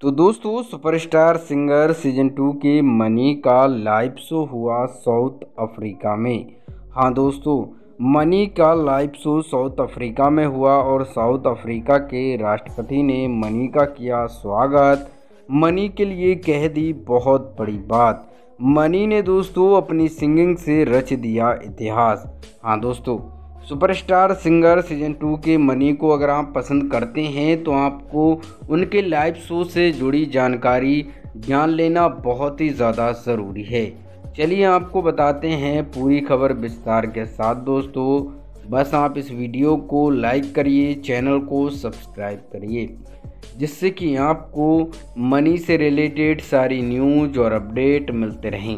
तो दोस्तों superstar singer season 2 के मनी का लाइव शो हुआ साउथ अफ्रीका में। हाँ दोस्तों, मनी का लाइव शो साउथ अफ्रीका में हुआ और साउथ अफ्रीका के राष्ट्रपति ने मनी का किया स्वागत। मनी के लिए कह दी बहुत बड़ी बात। मनी ने दोस्तों अपनी सिंगिंग से रच दिया इतिहास। हाँ दोस्तों, सुपरस्टार सिंगर सीजन 2 के मनी को अगर आप पसंद करते हैं तो आपको उनके लाइव शो से जुड़ी जानकारी जान लेना बहुत ही ज़्यादा ज़रूरी है। चलिए आपको बताते हैं पूरी खबर विस्तार के साथ। दोस्तों बस आप इस वीडियो को लाइक करिए, चैनल को सब्सक्राइब करिए, जिससे कि आपको मनी से रिलेटेड सारी न्यूज़ और अपडेट मिलते रहें।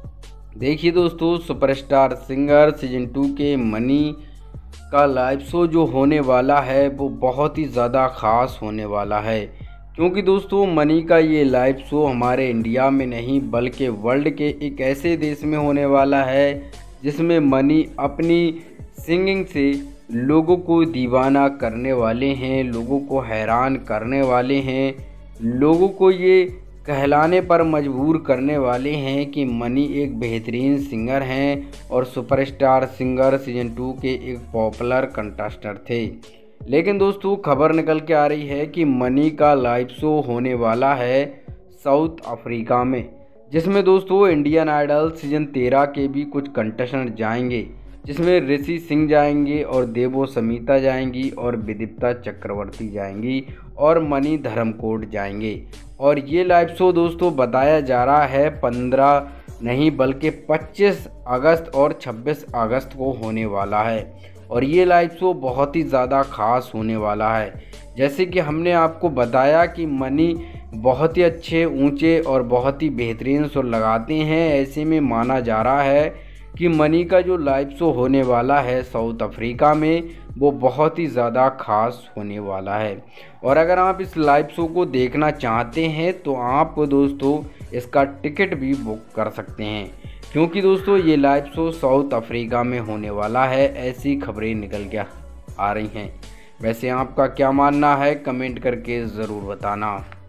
देखिए दोस्तों, सुपरस्टार सिंगर सीजन 2 के मनी का लाइव शो जो होने वाला है वो बहुत ही ज़्यादा ख़ास होने वाला है, क्योंकि दोस्तों मनी का ये लाइव शो हमारे इंडिया में नहीं बल्कि वर्ल्ड के एक ऐसे देश में होने वाला है जिसमें मनी अपनी सिंगिंग से लोगों को दीवाना करने वाले हैं, लोगों को हैरान करने वाले हैं, लोगों को ये कहलाने पर मजबूर करने वाले हैं कि मनी एक बेहतरीन सिंगर हैं और सुपरस्टार सिंगर सीजन 2 के एक पॉपुलर कंटेस्टेंट थे। लेकिन दोस्तों खबर निकल के आ रही है कि मनी का लाइव शो होने वाला है साउथ अफ्रीका में, जिसमें दोस्तों इंडियन आइडल सीजन 13 के भी कुछ कंटेस्टेंट जाएंगे, जिसमें ऋषि सिंह जाएंगे और देवो समीता जाएंगी और विदिप्ता चक्रवर्ती जाएंगी और मनी धर्मकोट जाएंगे। और ये लाइव शो दोस्तों बताया जा रहा है 15 नहीं बल्कि 25 अगस्त और 26 अगस्त को होने वाला है और ये लाइव शो बहुत ही ज़्यादा ख़ास होने वाला है। जैसे कि हमने आपको बताया कि मनी बहुत ही अच्छे, ऊंचे और बहुत ही बेहतरीन सुर लगाते हैं। ऐसे में माना जा रहा है कि मनी का जो लाइव शो होने वाला है साउथ अफ्रीका में वो बहुत ही ज़्यादा ख़ास होने वाला है। और अगर आप इस लाइव शो को देखना चाहते हैं तो आप दोस्तों इसका टिकट भी बुक कर सकते हैं, क्योंकि दोस्तों ये लाइव शो साउथ अफ्रीका में होने वाला है। ऐसी खबरें निकल के आ रही हैं। वैसे आपका क्या मानना है, कमेंट करके ज़रूर बताना।